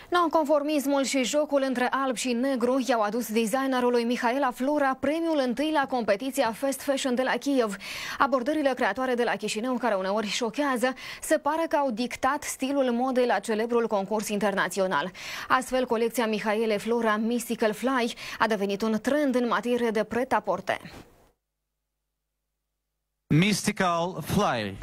Nonconformismul și jocul între alb și negru i-au adus designerului Mihaela Flora premiul întâi la competiția Fast Fashion de la Kiev. Abordările creatoare de la Chișinău, care uneori șochează, se pare că au dictat stilul modei la celebrul concurs internațional. Astfel, colecția Mihaela Flora Mystical Fly a devenit un trend în materie de pret-a-porter. Mystical Fly.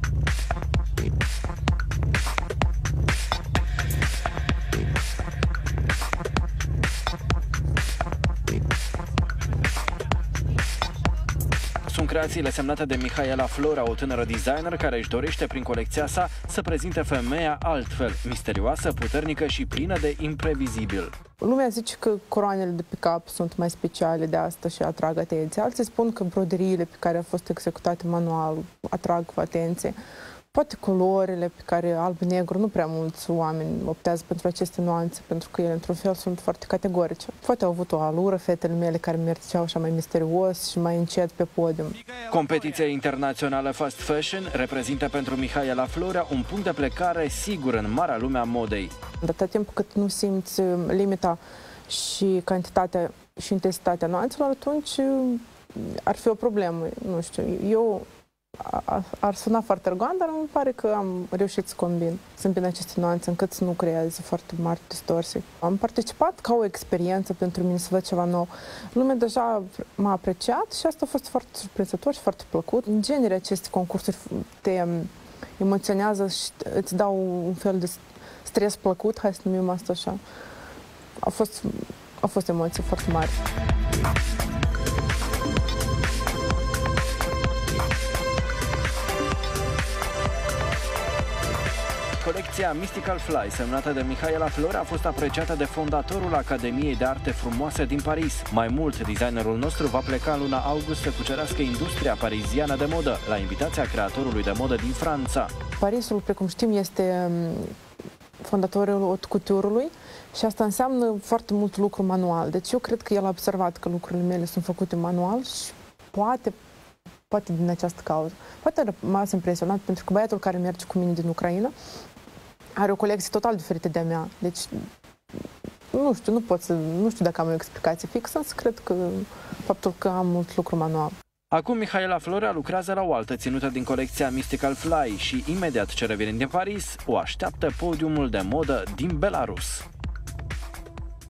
Sunt creațiile semnate de Mihaela Flora, o tânără designer care își dorește prin colecția sa să prezinte femeia altfel, misterioasă, puternică și plină de imprevizibil. Lumea zice că coroanele de pe cap sunt mai speciale de asta și atrag atenție. Alții spun că broderiile pe care au fost executate manual atrag atenție. Poate culorile pe care alb-negru, nu prea mulți oameni optează pentru aceste nuanțe, pentru că ele, într-un fel, sunt foarte categorice. Poate au avut o alură fetele mele care mergeau așa mai misterios și mai încet pe podium. Competiția internațională Fast Fashion reprezintă pentru Mihaela Flora un punct de plecare sigur în marea lume a modei. De atâta timp cât nu simți limita și cantitatea și intensitatea nuanțelor, atunci ar fi o problemă. Nu știu, eu ar suna foarte arogant, dar îmi pare că am reușit să combin aceste nuanțe încât să nu creeze foarte mari distorsii. Am participat ca o experiență pentru mine să văd ceva nou. Lumea deja m-a apreciat și asta a fost foarte surprinzător și foarte plăcut. În genere, aceste concursuri te emoționează și îți dau un fel de stres plăcut, hai să numim asta așa. Au fost emoții foarte mari. Colecția Mystical Fly, semnată de Mihaela Flora, a fost apreciată de fondatorul Academiei de Arte Frumoase din Paris. Mai mult, designerul nostru va pleca în luna august să cucerească industria pariziană de modă, la invitația creatorului de modă din Franța. Parisul, precum știm, este fondatorul haute couture-ului și asta înseamnă foarte mult lucru manual. Deci eu cred că el a observat că lucrurile mele sunt făcute manual și poate din această cauză. Poate a rămas impresionat pentru că băiatul care merge cu mine din Ucraina are o colecție total diferită de a mea. Deci, nu știu dacă am o explicație fixă, însă cred că faptul că am mult lucru manual. Acum Mihaela Flora lucrează la o altă ținută din colecția Mystical Fly și imediat ce revine din Paris, o așteaptă podiumul de modă din Belarus.